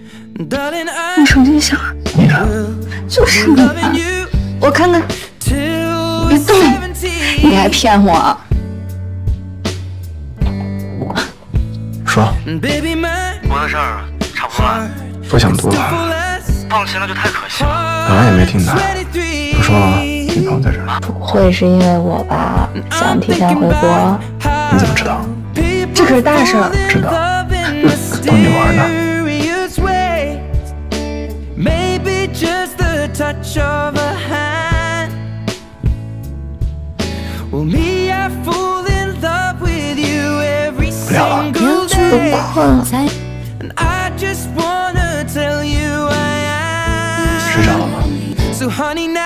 你手机响， 你的就是你的，我看看，别动，你还骗我？ 说， 我的事儿差不多了， 不想读了， 放弃那就太可惜了。 本来也没挺难，不说了，女朋友在这儿。 不会是因为我吧？想提前回国？ 你怎么知道？ 这可是大事儿。 知道，逗你玩呢。不聊了。 不困了。 睡着了吗？